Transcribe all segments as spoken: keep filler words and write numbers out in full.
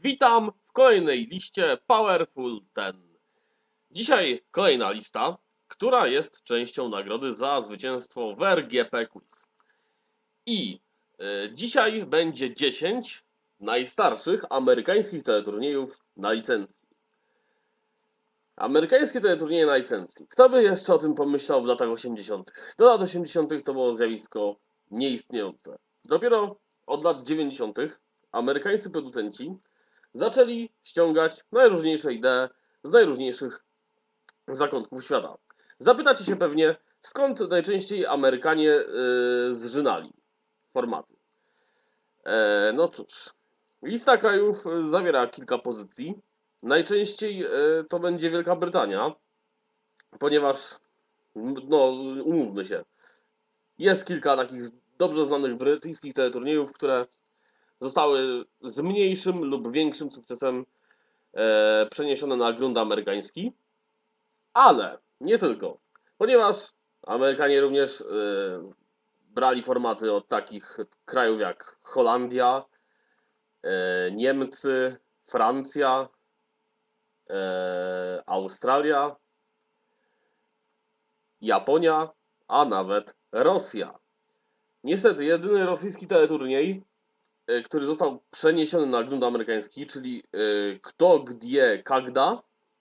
Witam w kolejnej liście Powerful ten. Dzisiaj kolejna lista, która jest częścią nagrody za zwycięstwo w R G P Quiz. I y, dzisiaj będzie dziesięć najstarszych amerykańskich teleturniejów na licencji. Amerykańskie teleturnieje na licencji. Kto by jeszcze o tym pomyślał w latach osiemdziesiątych? Do lat osiemdziesiątych to było zjawisko nieistniejące. Dopiero od lat dziewięćdziesiątych amerykańscy producenci zaczęli ściągać najróżniejsze idee z najróżniejszych zakątków świata. Zapytacie się pewnie, skąd najczęściej Amerykanie yy, zżynali formaty. E, no cóż, lista krajów zawiera kilka pozycji. Najczęściej yy, to będzie Wielka Brytania, ponieważ, no umówmy się, jest kilka takich dobrze znanych brytyjskich teleturniejów, które zostały z mniejszym lub większym sukcesem e, przeniesione na grunt amerykański, ale nie tylko, ponieważ Amerykanie również e, brali formaty od takich krajów jak Holandia, e, Niemcy, Francja, e, Australia, Japonia, a nawet Rosja. Niestety, jedyny rosyjski teleturniej, który został przeniesiony na grunt amerykański, czyli Kto, Gdzie, Когда,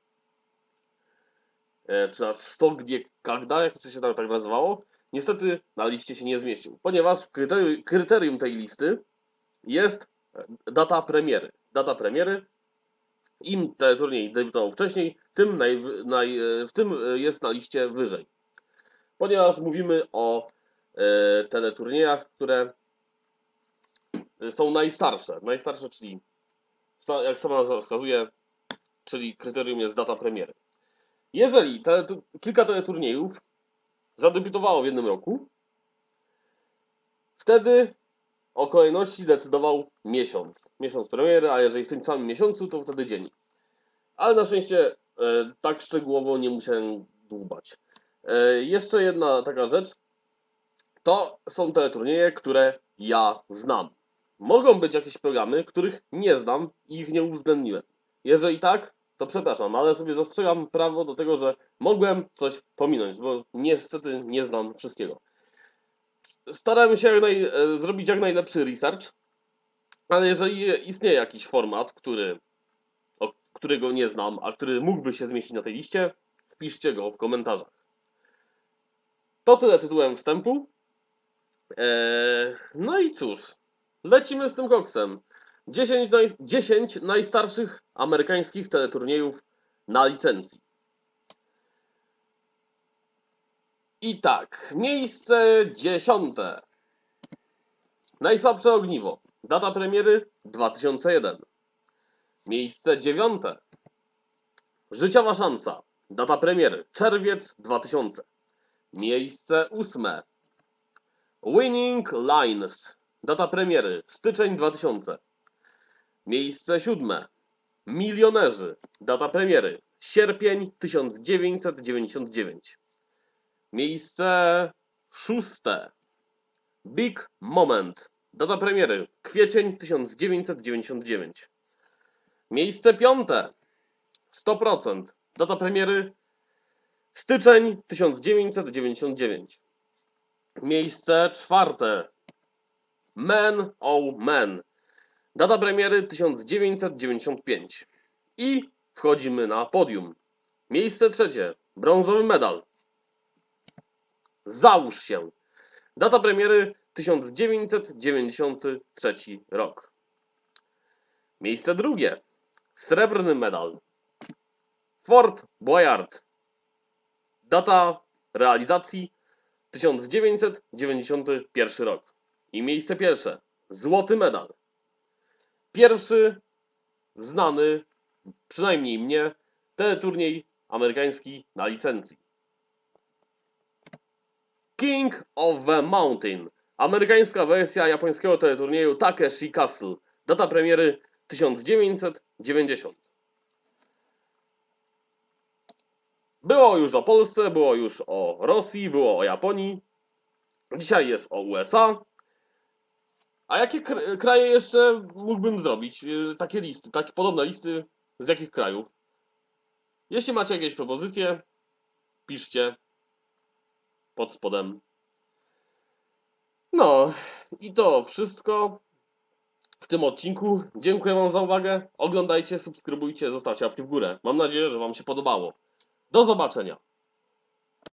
czy też Что, Gdzie, Когда, jak to się tak, tak nazywało, niestety na liście się nie zmieścił, ponieważ kryterium, kryterium tej listy jest data premiery. Data premiery, im teleturniej debiutował wcześniej, tym naj, naj, w tym jest na liście wyżej. Ponieważ mówimy o e, teleturniejach, które są najstarsze. Najstarsze, czyli jak sama nazwa wskazuje, czyli kryterium jest data premiery. Jeżeli te, kilka teleturniejów zadebiutowało w jednym roku, wtedy o kolejności decydował miesiąc. Miesiąc premiery, a jeżeli w tym samym miesiącu, to wtedy dzień. Ale na szczęście e, tak szczegółowo nie musiałem dłubać. E, jeszcze jedna taka rzecz. To są teleturnieje, które ja znam. Mogą być jakieś programy, których nie znam i ich nie uwzględniłem. Jeżeli tak, to przepraszam, ale sobie zastrzegam prawo do tego, że mogłem coś pominąć, bo niestety nie znam wszystkiego. Staramy się jak naj, zrobić jak najlepszy research, ale jeżeli istnieje jakiś format, który, o, którego nie znam, a który mógłby się zmieścić na tej liście, wpiszcie go w komentarzach. To tyle tytułem wstępu. Eee, no i cóż, lecimy z tym koksem. dziesięć, naj, dziesięć najstarszych amerykańskich teleturniejów na licencji. I tak, miejsce dziesiąte. Najsłabsze ogniwo. Data premiery dwa tysiące jeden. Miejsce dziewiąte. Życiowa szansa. Data premiery czerwiec dwa tysiące. Miejsce ósme. Winning Lines. Data premiery styczeń dwa tysiące. Miejsce siódme. Milionerzy. Data premiery sierpień tysiąc dziewięćset dziewięćdziesiąt dziewięć. Miejsce szóste. Big Moment. Data premiery kwiecień tysiąc dziewięćset dziewięćdziesiąt dziewięć. Miejsce piąte. sto procent. Data premiery styczeń tysiąc dziewięćset dziewięćdziesiąt dziewięć. Miejsce czwarte. Man oh Man. Data premiery tysiąc dziewięćset dziewięćdziesiąt pięć. I wchodzimy na podium. Miejsce trzecie. Brązowy medal. Załóż się. Data premiery tysiąc dziewięćset dziewięćdziesiąty trzeci rok. Miejsce drugie. Srebrny medal. Fort Boyard. Data realizacji tysiąc dziewięćset dziewięćdziesiąty pierwszy rok. I miejsce pierwsze. Złoty medal. Pierwszy znany, przynajmniej mnie, teleturniej amerykański na licencji. King of the Mountain. Amerykańska wersja japońskiego teleturnieju Takeshi Castle. Data premiery tysiąc dziewięćset dziewięćdziesiąt. Było już o Polsce, było już o Rosji, było o Japonii. Dzisiaj jest o U S A. A jakie kr- kraje jeszcze mógłbym zrobić? Yy, Takie listy, takie podobne listy z jakich krajów? Jeśli macie jakieś propozycje, piszcie pod spodem. No i to wszystko w tym odcinku. Dziękuję Wam za uwagę. Oglądajcie, subskrybujcie, zostawcie łapki w górę. Mam nadzieję, że Wam się podobało. Do zobaczenia.